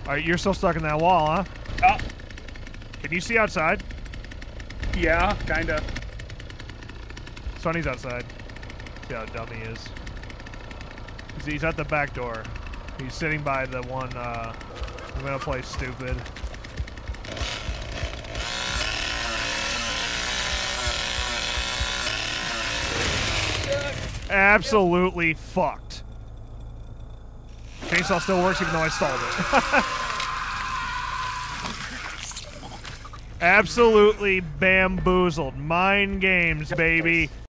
Alright, you're still stuck in that wall, huh? Oh. Can you see outside? Yeah, kinda. Sonny's outside. See how dumb he is. He's at the back door. He's sitting by the one, I'm gonna play stupid. Absolutely fucked. Chainsaw still works even though I stalled it. Absolutely bamboozled. Mind games, baby.